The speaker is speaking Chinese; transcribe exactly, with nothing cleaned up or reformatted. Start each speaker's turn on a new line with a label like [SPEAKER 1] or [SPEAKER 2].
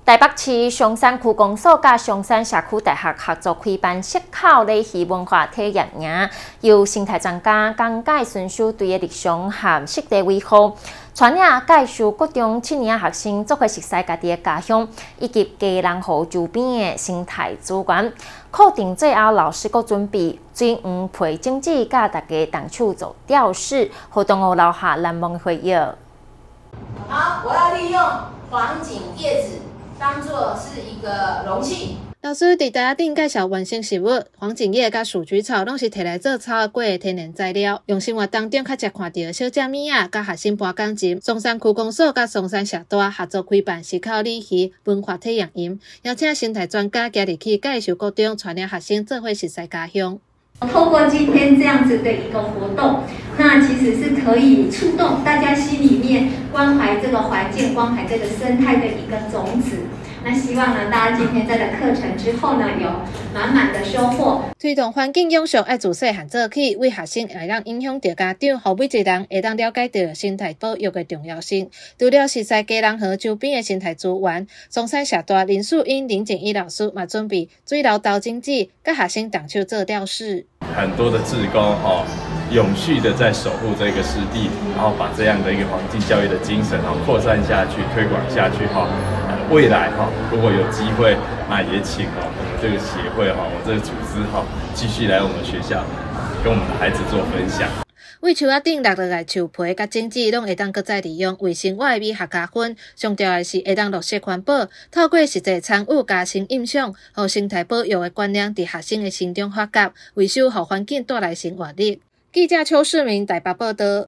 [SPEAKER 1] 台北市松山区公所甲松山社区大学合作开办适考礼仪文化体验营，由生态专家讲解顺守对的日常和湿地维护，传领介绍各中七年学生做伙熟悉家己的家乡以及家人和周边的生态资源。课程最后，老师阁准备水黄培经济，甲大家动手做吊饰，活动后留下难忘的回忆。
[SPEAKER 2] 好，我要利用黄锦叶子当作是一个容器。
[SPEAKER 3] 老师伫台顶介绍原生食物，黄锦叶甲鼠菊草拢是摕来做草果的天然材料，用生活当中较常看到的小食物啊，甲学生搬钢琴。松山区公所甲松山社大合作开办思考礼仪文化体验营，邀请生态专家加入去介绍各种传领学生做伙熟悉家乡。
[SPEAKER 4] 透过今天这样子的一个活动，那其实是可以触动大家心里面关怀这个环境、关怀这个生态的一个种子。那希望呢，大家今天在的课程之后呢，有满满的收获。
[SPEAKER 3] 推动环境永续要自细汉做起，为学生会当影响到家长，互每一个人会当了解到生态保育的重要性。除了熟悉家人和周边的生态资源，松山社大林素英、林景怡老师嘛准备水流豆经济，甲学生动手做吊饰。
[SPEAKER 5] 很多的志工哦，永续的在守护这个湿地，然后把这样的一个环境教育的精神哦扩散下去、推广下去哈。未来哈，如果有机会，那也请哦我们这个协会哈，我这个组织哈，继续来我们学校跟我们的孩子做分享。
[SPEAKER 3] 为树仔顶落落来树皮甲种子，拢会当搁再利用为生活的美学加分。上重要的是会当落实环保，透过实际参与加深印象，和生态保育的观念伫学生的心中发酵，为守护环境带来生活力。记者邱世明台北报道。